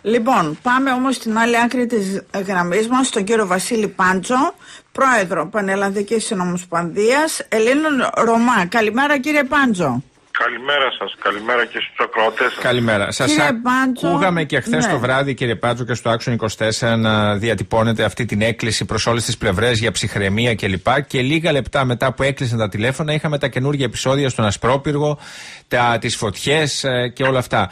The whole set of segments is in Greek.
Λοιπόν, πάμε όμως στην άλλη άκρη της γραμμής μας, τον κύριο Βασίλη Πάντζο, πρόεδρο Πανελλαδικής Συνομοσπονδίας Ελλήνων Ρωμά. Καλημέρα κύριε Πάντζο. Καλημέρα σας, καλημέρα και στους ακροατές σας. Καλημέρα. Σας ακούγαμε και χθες το βράδυ, κύριε Πάντζο, και στο Άξον 24 να διατυπώνετε αυτή την έκκληση προς όλες τις πλευρές για ψυχραιμία κλπ. Και λίγα λεπτά μετά που έκλεισαν τα τηλέφωνα, είχαμε τα καινούργια επεισόδια στον Ασπρόπυργο, τις φωτιές και όλα αυτά.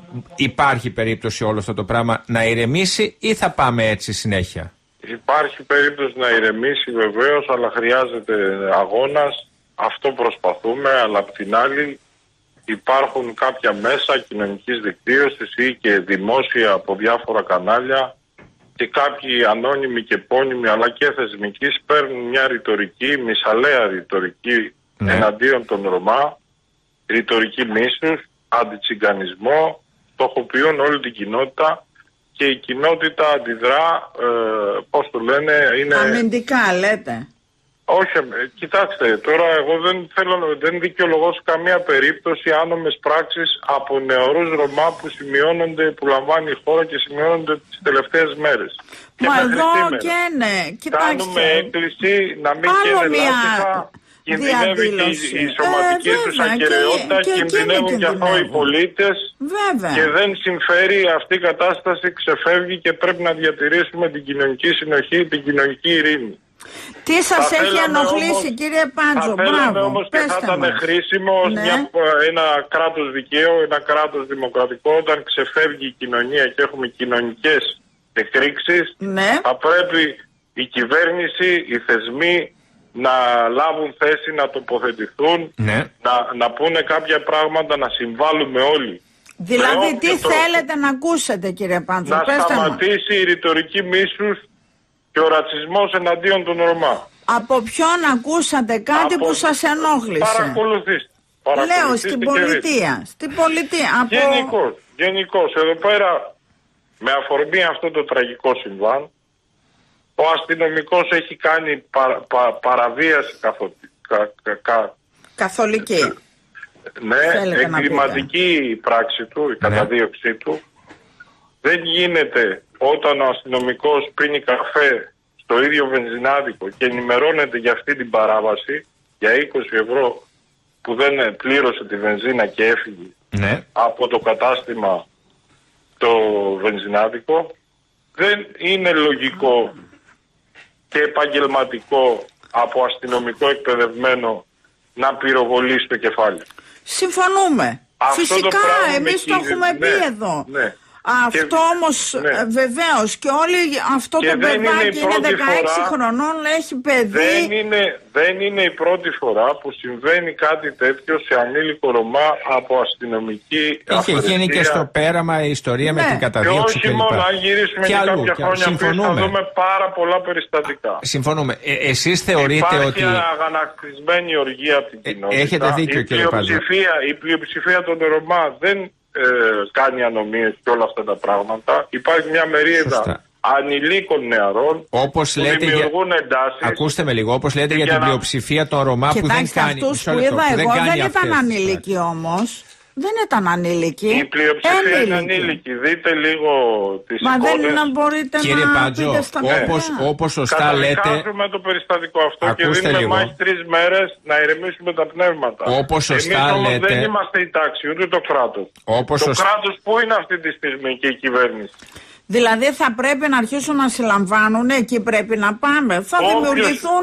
Υπάρχει περίπτωση όλο αυτό το πράγμα να ηρεμήσει ή θα πάμε έτσι συνέχεια? Υπάρχει περίπτωση να ηρεμήσει βεβαίως, αλλά χρειάζεται αγώνας. Αυτό προσπαθούμε, αλλά απ' την άλλη υπάρχουν κάποια μέσα κοινωνικής δικτύωσης ή και δημόσια από διάφορα κανάλια και κάποιοι ανώνυμοι και επώνυμοι αλλά και θεσμικοί παίρνουν μια ρητορική, μισαλαία ρητορική εναντίον των Ρωμά, ρητορική μίσους, αντιτσιγκανισμό, στοχοποιούν όλη την κοινότητα και η κοινότητα αντιδρά, πώς το λένε, είναι... αμυντικά λέτε. Όχι, κοιτάξτε, τώρα εγώ δεν δικαιολογώ σε καμία περίπτωση άνομες πράξεις από νεαρούς Ρωμά που λαμβάνει η χώρα και σημειώνονται τις τελευταίες μέρες. Μα εδώ και ναι, κοιτάξτε. Κάνουμε έκκληση να μην καίνε λάστιχα, κινδυνεύει και η σωματική τους ακεραιότητα, κινδυνεύουν και αυτό οι πολίτες. Βέβαια. Και δεν συμφέρει αυτή η κατάσταση, ξεφεύγει και πρέπει να διατηρήσουμε την κοινωνική συνοχή, την κοινωνική ειρήνη. Τι σας έχει ενοχλήσει όμως, κύριε Πάντζο? Θα θέλαμε όμως και θα ήταν χρήσιμο ένα κράτος δικαίου, ένα κράτος δημοκρατικό, όταν ξεφεύγει η κοινωνία και έχουμε κοινωνικές εκρήξεις, θα πρέπει η κυβέρνηση, οι θεσμοί να λάβουν θέση, να τοποθετηθούν, να πούνε κάποια πράγματα, να συμβάλλουμε όλοι. Δηλαδή τι θέλετε να ακούσετε κύριε Πάντζο? Να σταματήσει η ρητορική μίσους και ο ρατσισμός εναντίον των Ρωμά. Από ποιον ακούσατε κάτι που σας ενόχλησε? Παρακολουθήστε. Λέω στην πολιτεία. Στην πολιτεία. Γενικώς. Εδώ πέρα, με αφορμή αυτό το τραγικό συμβάν, ο αστυνομικός έχει κάνει παραβίαση καθολική. Εγκληματική πράξη του, η καταδίωξή του. Δεν γίνεται όταν ο αστυνομικός πίνει καφέ στο ίδιο βενζινάδικο και ενημερώνεται για αυτή την παράβαση, για 20 ευρώ που δεν πλήρωσε τη βενζίνα και έφυγε από το κατάστημα το βενζινάδικο, δεν είναι λογικό και επαγγελματικό από αστυνομικό εκπαιδευμένο να πυροβολήσει το κεφάλι. Συμφωνούμε. Φυσικά, εμείς το έχουμε πει εδώ. Αυτό όμως βεβαίως και όλοι αυτό το παιδάκι είναι 16 χρονών, έχει παιδί. Δεν είναι η πρώτη φορά που συμβαίνει κάτι τέτοιο σε ανήλικο Ρωμά από αστυνομική Είχε γίνει και στο πέραμα η ιστορία με την καταδίωξη και όχι μόνο, αν γυρίσουμε και κάποια χρόνια πίσω θα δούμε πάρα πολλά περιστατικά. Συμφωνούμε. Εσείς θεωρείτε ότι υπάρχει αγανακτισμένη οργή από την κοινότητα. Έχετε δίκιο κύριε Πάντζο. Η πλειοψηφία των Ρωμά δεν κάνει ανομίες και όλα αυτά τα πράγματα. Υπάρχει μια μερίδα ανηλίκων νεαρών που δημιουργούν εντάσεις. Ακούστε με λίγο, όπως λέτε για την πλειοψηφία των Ρωμά που δεν κάνει. Αυτούς που είδα εγώ δεν ήταν ανηλίκοι όμως. Δεν ήταν ανήλικοι. Η πλειοψηφία είναι ανήλικοι. Δείτε λίγο τις εικόνες. Μα δεν μπορείτε κύριε να Πάντζο, πείτε στα όπως σωστά λέτε. Καταδικάζουμε το περιστατικό αυτό και δίνουμε μάχη 3 μέρες να ηρεμήσουμε τα πνεύματα. Όπως σωστά εμείς όμως λέτε. δεν είμαστε η τάξη, ούτε το κράτος. Το κράτος που είναι αυτή τη στιγμή και η κυβέρνηση? Δηλαδή θα πρέπει να αρχίσουν να συλλαμβάνουν, εκεί πρέπει να πάμε. Θα δημιουργηθούν,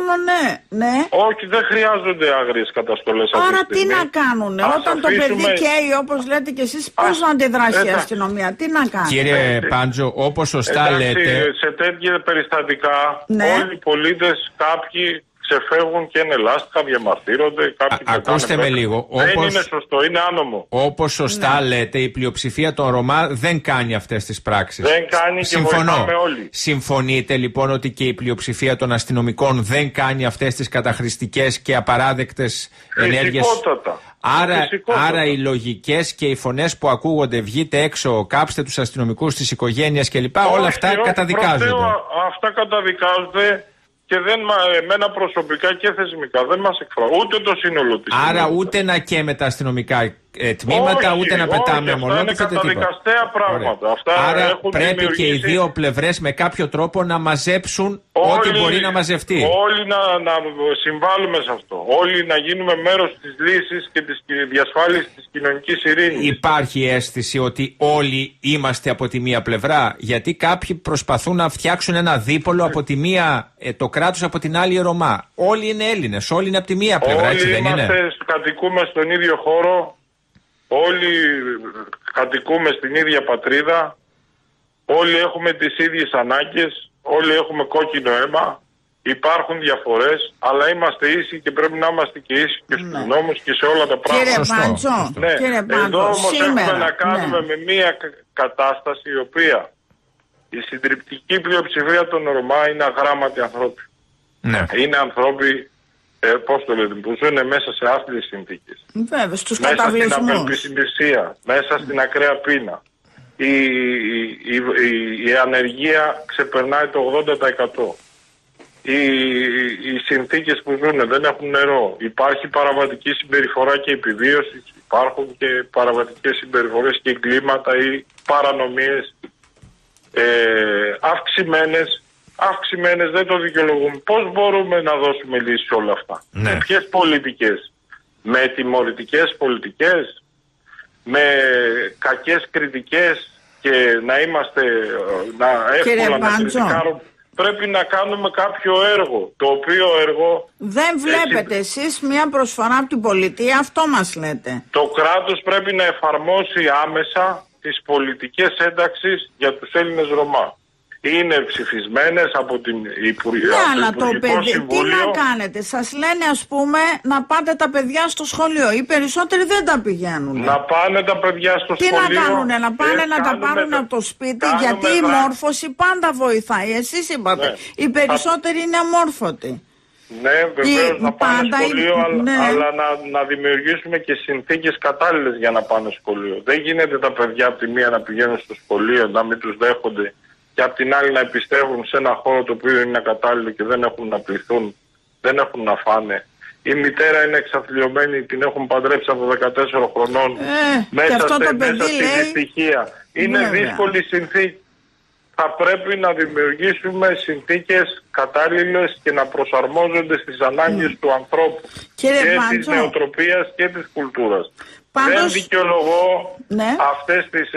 Όχι, δεν χρειάζονται άγριες καταστολές. Άρα τι να κάνουν, όταν το παιδί καίει όπως λέτε και εσείς, πώς να αντιδράσει η αστυνομία, τι να κάνει? Κύριε Πάντζο, όπως σωστά λέτε. Σε τέτοια περιστατικά όλοι οι πολίτες, κάποιοι ξεφεύγουν και είναι λάστιχα, διαμαρτύρονται. Ακούστε με λίγο. Δεν είναι σωστό, είναι άνομο. Όπως σωστά λέτε, η πλειοψηφία των Ρωμά δεν κάνει αυτές τις πράξεις. Δεν κάνει και βοηθάμε όλοι. Συμφωνείτε λοιπόν ότι και η πλειοψηφία των αστυνομικών δεν κάνει αυτές τις καταχρηστικές και απαράδεκτες ενέργειες? Άρα οι λογικές και οι φωνές που ακούγονται, βγείτε έξω, κάψτε τους αστυνομικούς, τις οικογένειες κλπ. Όλα αυτά καταδικάζονται. Αυτά καταδικάζονται. Και εμένα προσωπικά και θεσμικά δεν μας εκφράζει ούτε το σύνολο της. Άρα ούτε να καίμε τα αστυνομικά τμήματα, ούτε να πετάμε ομολόγους. Είναι καταδικαστέα πράγματα. Αυτά άρα πρέπει και οι δύο πλευρές με κάποιο τρόπο να μαζέψουν ό,τι μπορεί να μαζευτεί. Όλοι να συμβάλλουμε σε αυτό. Όλοι να γίνουμε μέρος της λύσης και της διασφάλισης της κοινωνικής ειρήνης. Υπάρχει αίσθηση ότι όλοι είμαστε από τη μία πλευρά? Γιατί κάποιοι προσπαθούν να φτιάξουν ένα δίπολο, από τη μία το κράτος, από την άλλη οι Ρωμά. Όλοι είναι Έλληνες, όλοι είναι από τη μία πλευρά, έτσι δεν είναι? Όλοι κατοικούμε στον ίδιο χώρο. Όλοι κατοικούμε στην ίδια πατρίδα, όλοι έχουμε τις ίδιες ανάγκες, όλοι έχουμε κόκκινο αίμα, υπάρχουν διαφορές, αλλά είμαστε ίσοι και πρέπει να είμαστε και ίσοι και στους νόμους και σε όλα τα πράγματα. Κύριε Πάντζο, Εδώ όμως έχουμε να κάνουμε με μια κατάσταση η οποία η συντριπτική πλειοψηφία των Ρωμά είναι αγράμματοι ανθρώποι. Είναι ανθρώποι, πώς το λέτε, που ζουν μέσα σε άθλιες συνθήκες. Βέβαια, στους μέσα καταβλισμούς. στην απελπισία, μέσα στην ακραία πείνα. Η ανεργία ξεπερνάει το 80%. Οι συνθήκες που ζουν δεν έχουν νερό. Υπάρχει παραβατική συμπεριφορά και επιβίωση. Υπάρχουν και παραβατικές συμπεριφορές και εγκλήματα ή παρανομίες αυξημένες, δεν το δικαιολογούμε. Πώς μπορούμε να δώσουμε λύση σε όλα αυτά? Με ποιες πολιτικές? Με τιμωρητικές πολιτικές? Με κακές κριτικές και να είμαστε εύκολα να κριτικάρουμε? Πρέπει να κάνουμε κάποιο έργο, το οποίο έργο... Δεν βλέπετε εσείς μια προσφορά από την πολιτεία, αυτό μας λέτε? Το κράτος πρέπει να εφαρμόσει άμεσα τις πολιτικές ένταξης για τους Έλληνες Ρωμά. Είναι ψηφισμένες από την Υπουργικό αλλά το παιδί, Συμβούλιο. Τι να κάνετε? Σας λένε ας πούμε να πάτε τα παιδιά στο σχολείο. Οι περισσότεροι δεν τα πηγαίνουν. Να πάνε τα παιδιά στο σχολείο. Τι να κάνουνε? Να πάνε να τα πάρουν από το σπίτι? Γιατί η μόρφωση πάντα βοηθάει. Εσείς είπατε, οι περισσότεροι είναι αμόρφωτοι. Ναι, βεβαίως να πάνε σχολείο, αλλά να δημιουργήσουμε και συνθήκες κατάλληλες για να πάνε σχολείο. Δεν γίνεται τα παιδιά από τη μία να πηγαίνουν στο σχολείο, να μην τους δέχονται, και απ' την άλλη να επιστρέφουν σε ένα χώρο το οποίο είναι ακατάλληλο και δεν έχουν να πληθούν, δεν έχουν να φάνε. Η μητέρα είναι εξαθλιωμένη, την έχουν παντρέψει από 14 χρονών μέσα στη δυστυχία. Είναι δύσκολη συνθήκη. Θα πρέπει να δημιουργήσουμε συνθήκες κατάλληλες και να προσαρμόζονται στις ανάγκες του ανθρώπου και της νοοτροπίας και της κουλτούρας. Δεν δικαιολογώ αυτές τις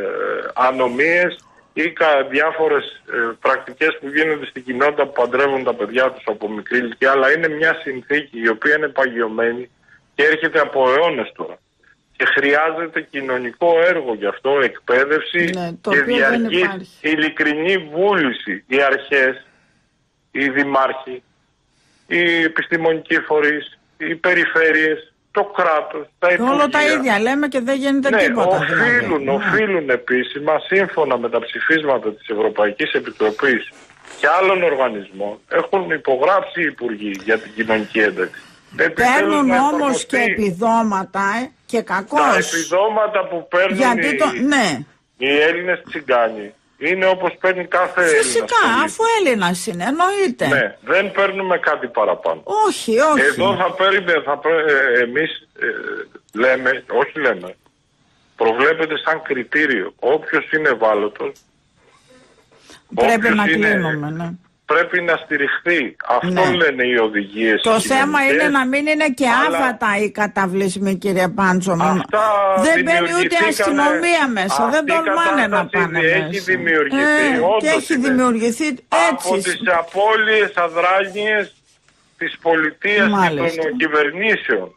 ανομίες ή διάφορες πρακτικές που γίνονται στην κοινότητα που παντρεύουν τα παιδιά τους από μικρή ηλικία, αλλά είναι μια συνθήκη η οποία είναι παγιωμένη και έρχεται από αιώνες τώρα. Και χρειάζεται κοινωνικό έργο γι' αυτό, εκπαίδευση και διαρκή ειλικρινή βούληση. Οι αρχές, οι δημάρχοι, οι επιστημονικοί φορείς, οι περιφέρειες, το κράτος, τα υπουργεία. Όλα τα ίδια λέμε και δεν γίνεται τίποτα. Οφείλουν επίσημα, σύμφωνα με τα ψηφίσματα της Ευρωπαϊκής Επιτροπής και άλλων οργανισμών, έχουν υπογράψει οι υπουργοί για την κοινωνική ένταξη. Παίρνουν όμως και επιδόματα και κακώς. Τα επιδόματα που παίρνουν οι Έλληνες τσιγκάνοι είναι όπως παίρνει κάθε Έλληνας. Φυσικά, αφού Έλληνας είναι, εννοείται. Ναι, δεν παίρνουμε κάτι παραπάνω. Όχι. Εδώ εμείς προβλέπεται σαν κριτήριο. Όποιος είναι ευάλωτος, πρέπει να κλείνουμε, πρέπει να στηριχθεί. Αυτό λένε οι οδηγίες. Το θέμα είναι να μην είναι και άφατα οι καταβλισμοί, κύριε Πάντζο. Δεν μπαίνει ούτε αστυνομία μέσα. Δεν τολμάνε να πάνε μέσα. Έχει δημιουργηθεί, και έχει δημιουργηθεί έτσι. Από τις απώλειες αδράνειες της πολιτείας και των κυβερνήσεων.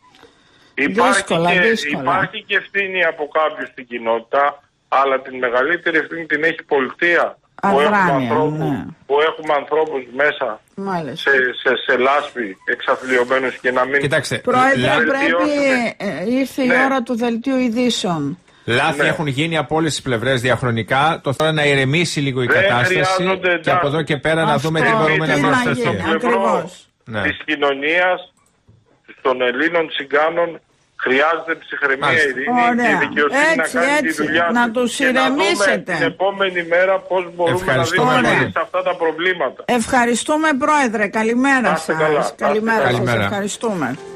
Υπάρχει και ευθύνη από κάποιους στην κοινότητα, αλλά την μεγαλύτερη ευθύνη την έχει η πολιτεία. Που έχουμε ανθρώπους μέσα σε λάσπη εξαθλιωμένους και να μην... Κοιτάξτε, Πρόεδρε, ήρθε η ώρα του δελτίου ειδήσεων. Λάθη έχουν γίνει από όλες τις πλευρές διαχρονικά. Το θέλω να ηρεμήσει λίγο η κατάσταση και από εδώ και πέρα να δούμε τι μπορούμε να διορθώσουμε. Ακριβώς. Της κοινωνίας, των Ελλήνων τσιγκάνων, χρειάζεται ψυχραιμία, ειρήνη και δικαιοσύνη να κάνει τη δουλειά να τους ηρεμήσετε. Την επόμενη μέρα πώς μπορούμε να δούμε λύσεις σε αυτά τα προβλήματα. Ευχαριστούμε, Πρόεδρε. Καλημέρα σας. Καλημέρα σας. Ευχαριστούμε.